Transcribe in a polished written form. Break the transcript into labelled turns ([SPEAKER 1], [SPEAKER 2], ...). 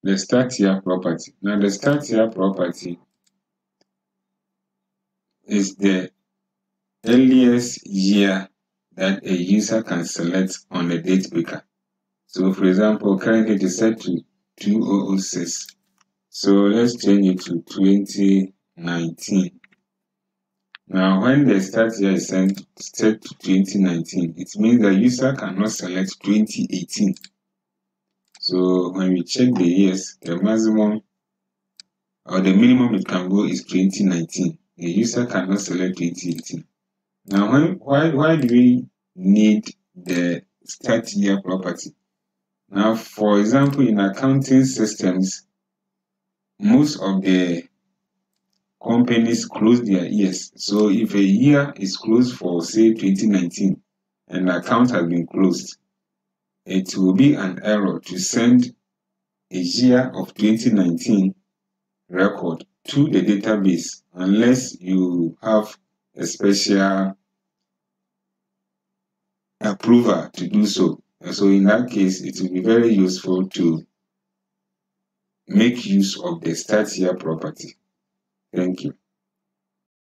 [SPEAKER 1] the start year property. Now the start year property is the earliest year that a user can select on the date picker. So for example, currently it is set to 2006. So let's change it to 2019. Now when the start year is set to 2019, it means the user cannot select 2018. So when we check the years, the maximum or the minimum it can go is 2019. The user cannot select 2018. Now why do we need the start year property? Now for example, in accounting systems, most of the companies close their years. So if a year is closed for say 2019 and the account has been closed, it will be an error to send a year of 2019 record to the database unless you have a special approval to do so. So in that case, it will be very useful to make use of the start year property. Thank you.